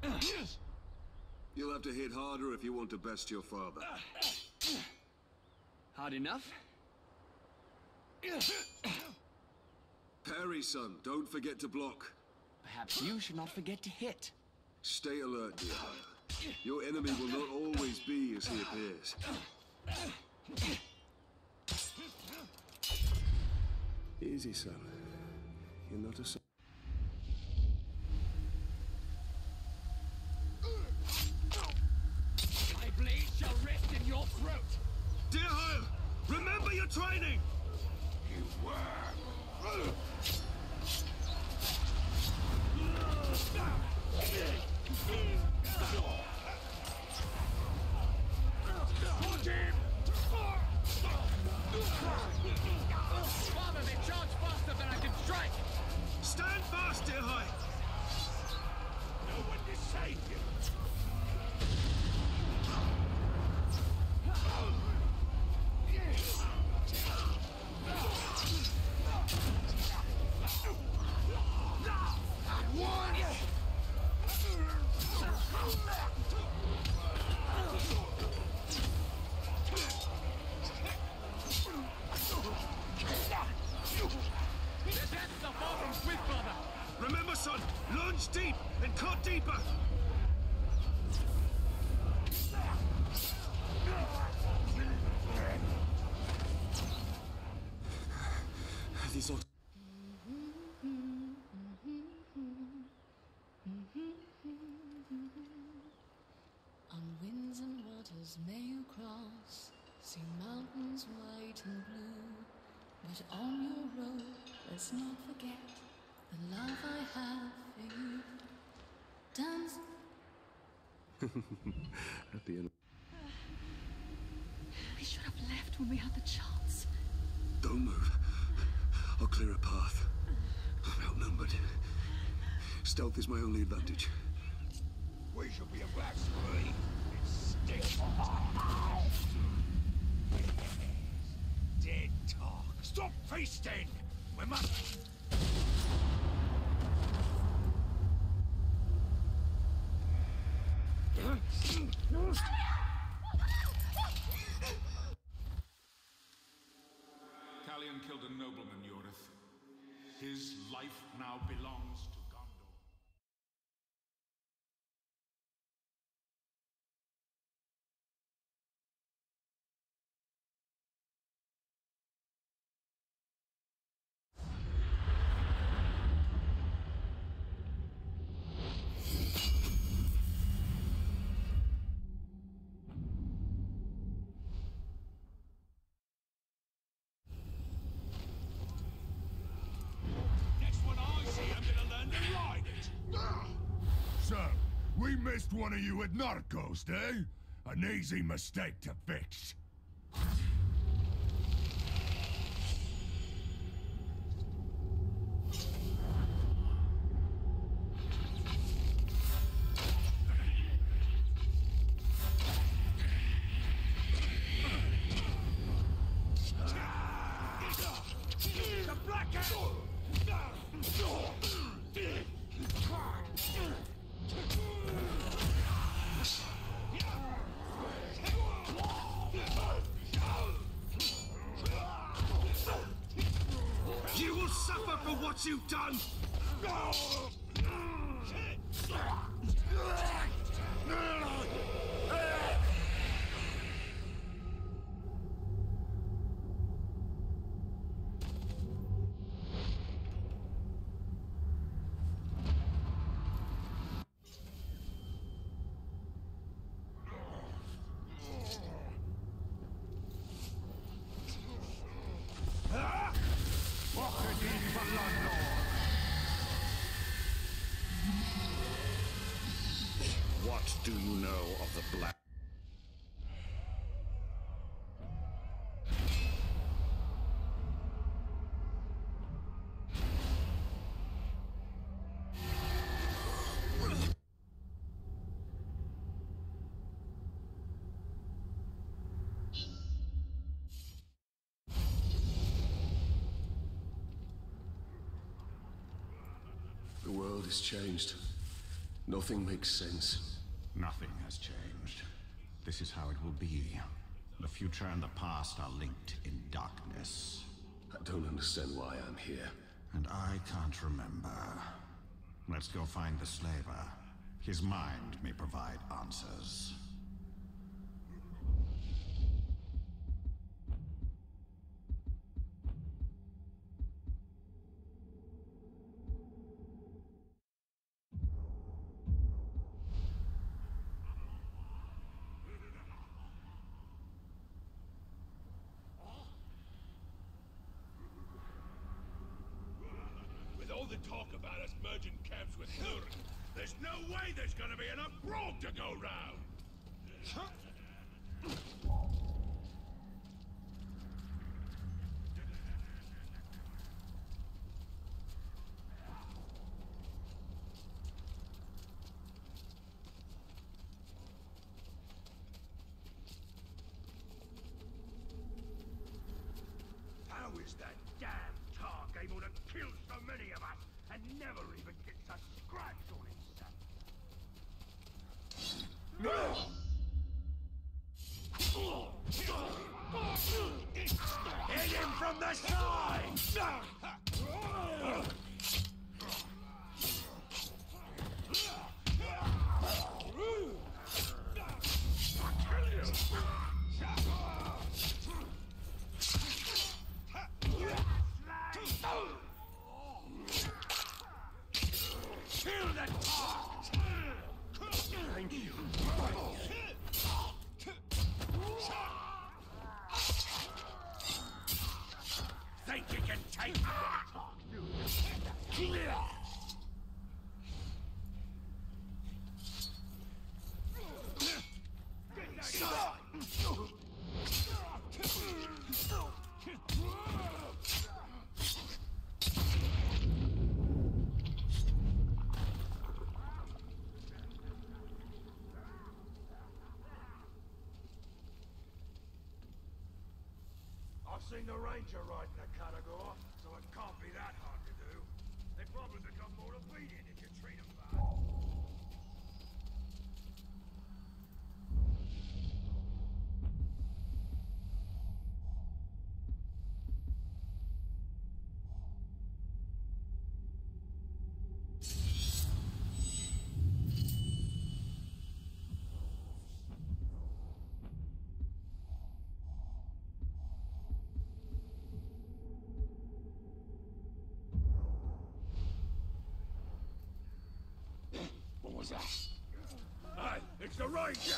You'll have to hit harder if you want to best your father. Hard enough? Parry, son. Don't forget to block. Perhaps you should not forget to hit. Stay alert, dear hunter. Your enemy will not always be as he appears. Easy, son. You're not a son. My blade shall rest in your throat! Dear Heil, remember your training! You were. Father, they charge faster than I can strike! Stand fast, dear Heil! No one to save you. Remember, son, lunge deep and cut deeper! These are... On winds and waters may you cross, see mountains white and blue, but on your road let's not forget the love I have for you. Dance. At the end. We should have left when we had the chance. Don't move. I'll clear a path. I'm outnumbered. Stealth is my only advantage. We should be a black screen. It stinks. Dead talk. Stop feasting. We must. Calion killed a nobleman, Yorith. His life now belongs to Gondor. We missed one of you at Narcos, eh? An easy mistake to fix. The Black You will suffer for what you've done! What do you know of the Black? The world has changed. Nothing makes sense. Nothing has changed. This is how it will be. The future and the past are linked in darkness. I don't understand why I'm here. And I can't remember. Let's go find the slaver. His mind may provide answers. With all the talk about us merging camps with Hilden, there's no way there's gonna be enough grog to go round! How is that damn Targ able to kill so many of us and never even gets a scratch on himself? Hit him from the side! Kill that Targ! Thank you. Think you can take I've seen the Ranger riding a Caragor, so it can't be that hard to do. They probably become more obedient if you treat them bad. What was that? Hey, it's the Ranger!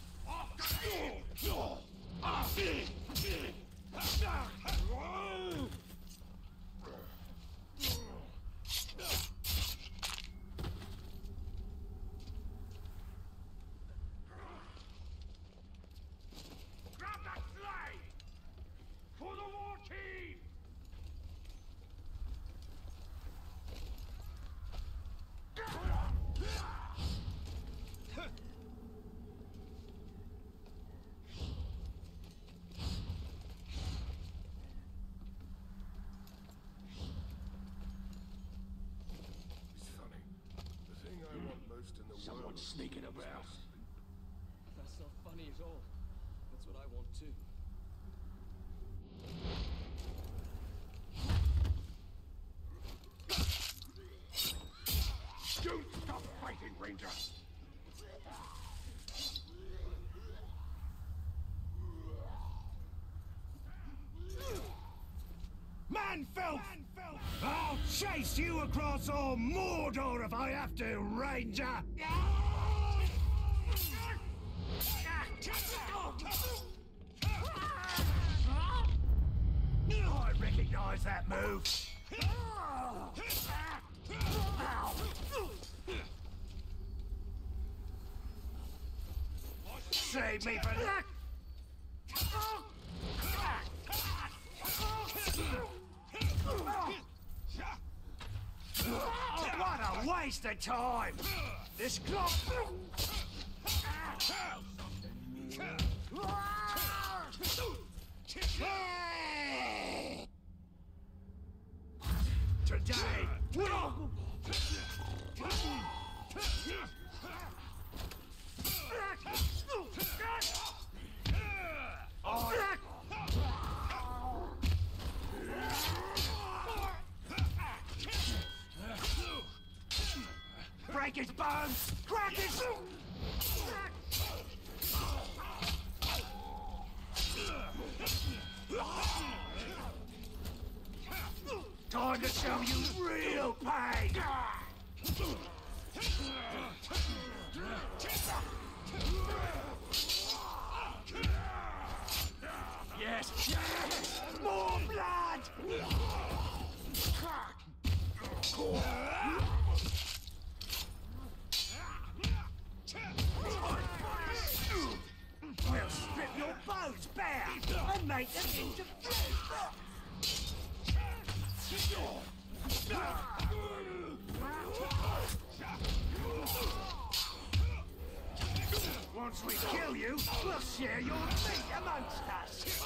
Grab that slave! For the war team! It's funny. The thing I want most in the world. Someone's sneaking about. That's not funny at all. That's what I want too. Don't stop fighting, Ranger! Manfilth! I'll chase you across all Mordor if I have to, Ranger! I recognize that move! Save me from that! What a waste of time! This clock... Today... Break his bones! Crack his... Time to show you real pain! Yes, yes! More blood! We'll strip your bones bare and make them into Once we kill you, we'll share your meat amongst us.